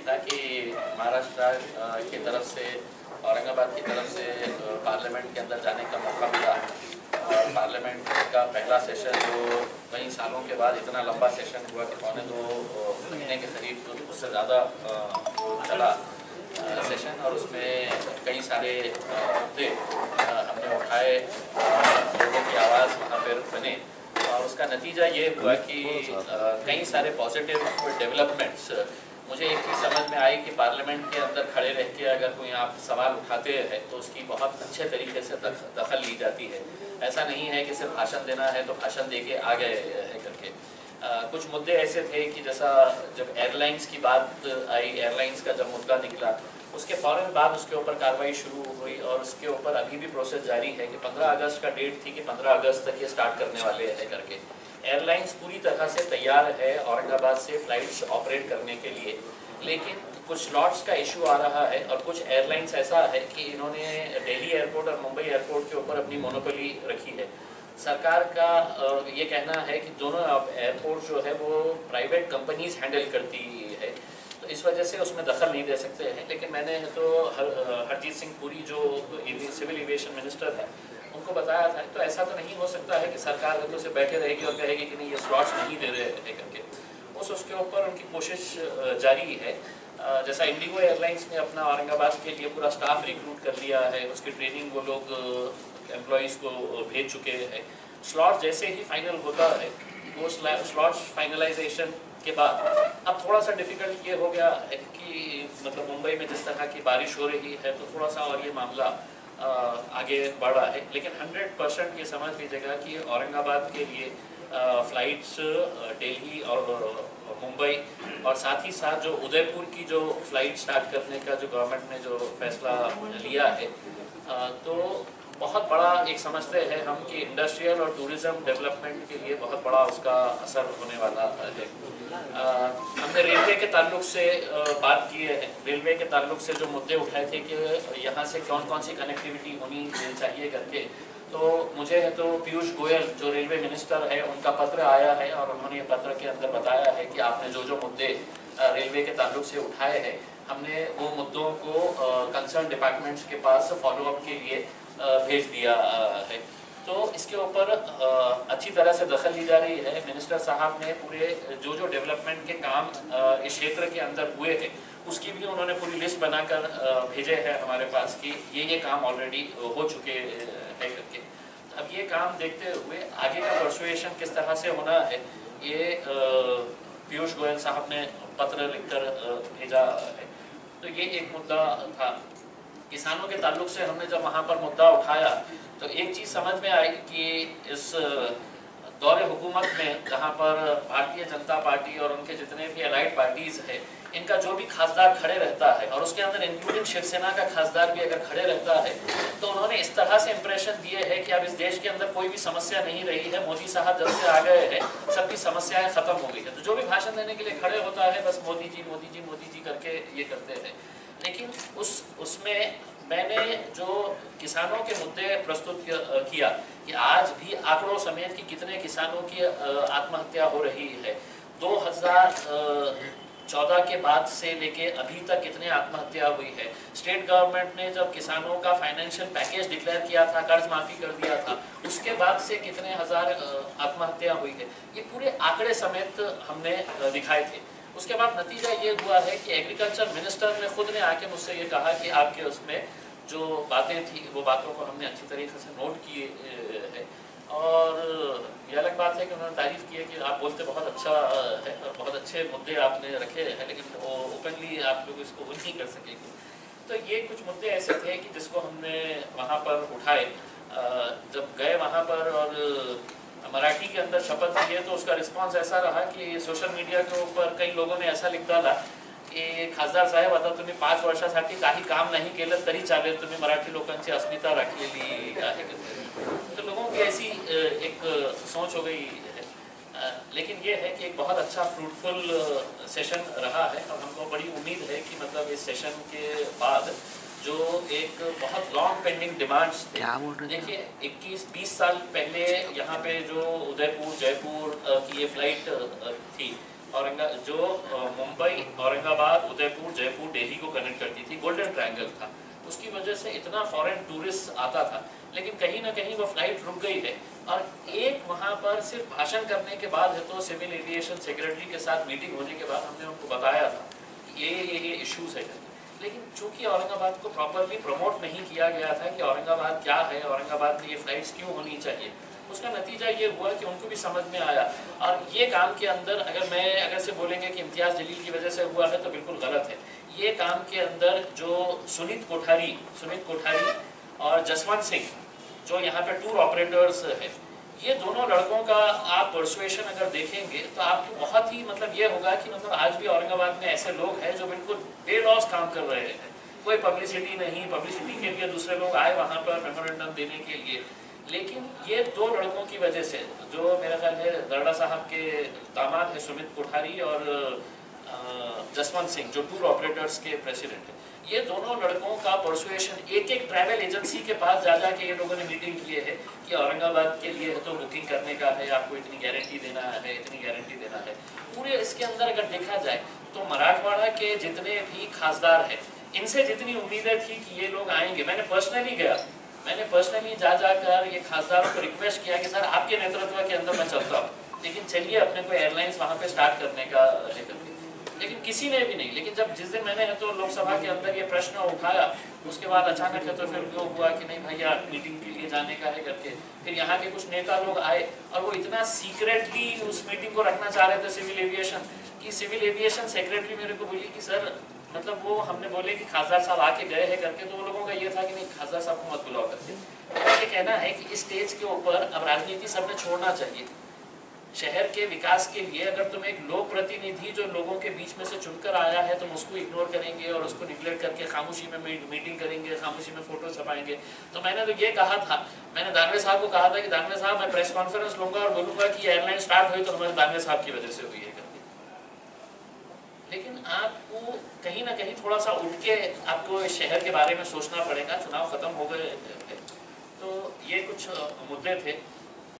था कि महाराष्ट्र की तरफ से, औरंगाबाद की तरफ से पार्लियामेंट के अंदर जाने का मौका मिला और पार्लियामेंट का पहला सेशन जो कई सालों के बाद इतना लंबा सेशन हुआ कि 2.25 महीने के करीब, उससे ज़्यादा चला सेशन, और उसमें कई सारे मुद्दे हमने उठाए, लोगों की आवाज़ वहाँ पर बने और उसका नतीजा ये हुआ कि कई सारे पॉजिटिव डेवलपमेंट्स। मुझे एक चीज़ समझ में आई कि पार्लियामेंट के अंदर खड़े रह के अगर कोई आप सवाल उठाते हैं तो उसकी बहुत अच्छे तरीके से दखल ली जाती है। ऐसा नहीं है कि सिर्फ भाषण देना है तो भाषण दे के आ गए है करके। कुछ मुद्दे ऐसे थे कि जैसा जब एयरलाइंस की बात आई, एयरलाइंस का जब मुद्दा निकला उसके फ़ौरन बाद उसके ऊपर कार्रवाई शुरू हुई और उसके ऊपर अभी भी प्रोसेस जारी है कि 15 अगस्त का डेट थी कि 15 अगस्त तक ये स्टार्ट करने वाले हैं करके। एयरलाइंस पूरी तरह से तैयार है औरंगाबाद से फ़्लाइट्स ऑपरेट करने के लिए, लेकिन कुछ स्लॉट्स का इशू आ रहा है और कुछ एयरलाइंस ऐसा है कि इन्होंने दिल्ली एयरपोर्ट और मुंबई एयरपोर्ट के ऊपर अपनी मोनोपोली रखी है। सरकार का ये कहना है कि दोनों एयरपोर्ट जो है वो प्राइवेट कंपनीज हैंडल करती है, तो इस वजह से उसमें दखल नहीं दे सकते हैं। लेकिन मैंने तो हरजीत सिंह पुरी जो सिविल एविएशन मिनिस्टर है उनको बताया था, तो ऐसा तो नहीं हो सकता है कि सरकार तो सिर्फ बैठे रहेगी और कहेगी कि नहीं ये स्लॉट्स नहीं दे रहे हैं करके। उसके ऊपर उनकी कोशिश जारी है। जैसा इंडिगो एयरलाइंस ने अपना औरंगाबाद के लिए पूरा स्टाफ रिक्रूट कर लिया है, उसकी ट्रेनिंग वो लोग एम्प्लॉयज़ को भेज चुके हैं। स्लॉट जैसे ही फाइनल होता है वो स्लॉट्स फाइनलाइजेशन के बाद अब थोड़ा सा डिफ़िकल्ट ये हो गया है कि मतलब मुंबई में जिस तरह की बारिश हो रही है तो थोड़ा सा और ये मामला आगे बढ़ रहा है। लेकिन 100% ये समझ लीजिएगा कि औरंगाबाद के लिए फ़्लाइट्स दिल्ली और मुंबई और साथ ही साथ जो उदयपुर की जो फ़्लाइट स्टार्ट करने का जो गवर्नमेंट ने जो फैसला लिया है, तो बहुत बड़ा एक समझते हैं हम कि इंडस्ट्रियल और टूरिज़्म डेवलपमेंट के लिए बहुत बड़ा उसका असर होने वाला है। हमने रेलवे के ताल्लुक से बात की है। रेलवे के ताल्लुक से जो मुद्दे उठाए थे कि यहाँ से कौन कौन सी कनेक्टिविटी होनी चाहिए करके, तो मुझे है तो पीयूष गोयल जो रेलवे मिनिस्टर है उनका पत्र आया है और उन्होंने पत्र के अंदर बताया है कि आपने जो जो मुद्दे रेलवे के ताल्लुक से उठाए हैं, हमने वो मुद्दों को कंसर्न डिपार्टमेंट्स के पास फॉलोअप के लिए भेज दिया है। तो इसके ऊपर अच्छी तरह से दखल ली जा रही है। मिनिस्टर साहब ने पूरे जो जो डेवलपमेंट के काम इस क्षेत्र के अंदर हुए हैं उसकी भी उन्होंने पूरी लिस्ट बनाकर भेजे हैं हमारे पास कि ये काम ऑलरेडी हो चुके हैं करके। अब ये काम देखते हुए आगे का परसुएशन किस तरह से होना है, ये पीयूष गोयल साहब ने पत्र लिखकर भेजा है। तो ये एक मुद्दा था। किसानों के ताल्लुक से हमने जब वहाँ पर मुद्दा उठाया तो एक चीज़ समझ में आई कि इस दौरे हुकूमत में जहाँ पर भारतीय जनता पार्टी और उनके जितने भी अलाइड पार्टीज़ हैं, इनका जो भी खासदार खड़े रहता है और उसके अंदर इंक्लूडिंग शिवसेना का खासदार भी अगर खड़े रहता है, तो उन्होंने इस तरह से इंप्रेशन दिए है कि अब इस देश के अंदर कोई भी समस्या नहीं रही है, मोदी साहब जब से आ गए हैं सबकी समस्याएं खत्म हो गई है। तो जो भी भाषण देने के लिए खड़े होता है बस मोदी जी मोदी जी मोदी जी करके ये करते हैं। लेकिन उसमें मैंने जो किसानों के मुद्दे प्रस्तुत किया कि आज भी आंकड़ों समेत कि कितने किसानों की आत्महत्या हो रही है, 2014 के बाद से लेके अभी तक कितने आत्महत्या हुई है। स्टेट गवर्नमेंट ने जब किसानों का फाइनेंशियल पैकेज डिक्लेयर किया था, कर्ज माफ़ी कर दिया था, उसके बाद से कितने हज़ार आत्महत्या हुई है, ये पूरे आंकड़े समेत हमने दिखाए थे। उसके बाद नतीजा ये हुआ है कि एग्रीकल्चर मिनिस्टर ने खुद ने आके मुझसे ये कहा कि आपके उसमें जो बातें थी वो बातों को हमने अच्छी तरीके से नोट किए है। और ये अलग बात है कि उन्होंने तारीफ़ की है कि आप बोलते बहुत अच्छा है और बहुत अच्छे मुद्दे आपने रखे हैं, लेकिन वो ओपनली आप लोग इसको वो नहीं कर सकेंगे। तो ये कुछ मुद्दे ऐसे थे कि जिसको हमने वहाँ पर उठाए। जब गए वहाँ पर और मराठी के अंदर शपथ ली है तो उसका रिस्पांस ऐसा रहा कि सोशल मीडिया के ऊपर कई लोगों ने ऐसा लिख डाला की खासदार साहेब आता तुम्ही 5 वर्षासाठी काही काम नाही केलं तरी चालेल, तुम्ही मराठी लोकांची अस्मिता राखलेली आहे। तो लोगों की ऐसी एक सोच हो गई है। लेकिन ये है कि एक बहुत अच्छा फ्रूटफुल सेशन रहा है और हमको बड़ी उम्मीद है कि मतलब इस सेशन के बाद जो एक बहुत लॉन्ग पेंडिंग डिमांड्स थे, देखिए 21-20 साल पहले यहाँ पे जो उदयपुर जयपुर की ये फ्लाइट थी, मुंबई, औरंगाबाद, उदयपुर, जयपुर, दिल्ली को कनेक्ट करती थी, गोल्डन ट्रायंगल था। उसकी वजह से इतना फॉरेन टूरिस्ट आता था, लेकिन कहीं ना कहीं वो फ्लाइट रुक गई है। और एक वहाँ पर सिर्फ भाषण करने के बाद है तो सिविल एविएशन सेक्रेटरी के साथ मीटिंग होने के बाद हमने उनको बताया था कि ये इश्यूज है। लेकिन चूंकि औरंगाबाद को प्रॉपरली प्रमोट नहीं किया गया था कि औरंगाबाद क्या है, औरंगाबाद में ये फ्लाइट्स क्यों होनी चाहिए, उसका नतीजा ये हुआ कि उनको भी समझ में आया। और ये काम के अंदर अगर से बोलेंगे कि इम्तियाज़ जलील की वजह से हुआ है तो बिल्कुल गलत है। ये काम के अंदर जो सुनीत कोठारी और जसवंत सिंह जो यहाँ पे टूर ऑपरेटर्स है, ये दोनों लड़कों का आप परसुएशन अगर देखेंगे तो आपको बहुत ही ये होगा कि आज भी औरंगाबाद में ऐसे लोग हैं जो बिल्कुल बेलॉस काम कर रहे हैं। कोई पब्लिसिटी नहीं, पब्लिसिटी के लिए दूसरे लोग आए वहाँ पर मेमोरेंडम देने के लिए, लेकिन ये दो लड़कों की वजह से, जो मेरा ख्याल है दरड़ा साहब के दामाद है सुमित कोठारी और जसवंत सिंह जो टूर ऑपरेटर्स के प्रेसिडेंट है, ये दोनों लड़कों का परसुएशन एक ट्रैवल एजेंसी के पास जा के ये लोगों ने मीटिंग किए है कि औरंगाबाद के लिए तो बुकिंग करने का है, आपको इतनी गारंटी देना है, इतनी गारंटी देना है। पूरे इसके अंदर अगर देखा जाए तो मराठवाड़ा के जितने भी खासदार हैं, इनसे जितनी उम्मीदें थी कि ये लोग आएंगे, मैंने पर्सनली जाकर ये खासदारों को रिक्वेस्ट किया कि सर आपके नेतृत्व के अंदर मैं चलता हूँ, लेकिन चलिए अपने को एयरलाइंस वहाँ पे स्टार्ट करने का लेकिन किसी ने भी नहीं। लेकिन जिस दिन मैंने तो लोकसभा के अंदर ये प्रश्न उठाया, उसके बाद अचानक है तो फिर जो हुआ कि नहीं भैया मीटिंग के लिए जाने का है करके, फिर यहाँ के कुछ नेता लोग आए और वो इतना सीक्रेटली उस मीटिंग को रखना चाह रहे थे सिविल एविएशन सेक्रेटरी मेरे को बोली कि सर वो हमने बोले कि खासदार साहब आके गए हैं करके, तो वो लोगों का ये था कि नहीं खासदार साहब को मत बुलाओ करके। मेरा ये कहना है कि इस स्टेज के ऊपर अब राजनीति सबने छोड़ना चाहिए। शहर के विकास के लिए अगर तुम एक लोक प्रतिनिधि जो लोगों के बीच में से चुनकर आया है, तुम उसको इग्नोर करेंगे और उसको निगलेक्ट करके खामोशी में मीटिंग करेंगे, खामोशी में फोटो छपाएंगे। तो मैंने तो ये कहा था, मैंने दानवे साहब को कहा था कि दानवे साहब मैं प्रेस कॉन्फ्रेंस लूंगा और बोलूंगा कि एयरलाइन स्टार्ट हुई तो हमारे दानवे साहब की वजह से हुई है करके। लेकिन आपको कहीं ना कहीं थोड़ा सा उठ के आपको शहर के बारे में सोचना पड़ेगा। चुनाव खत्म हो गए तो ये कुछ मुद्दे थे।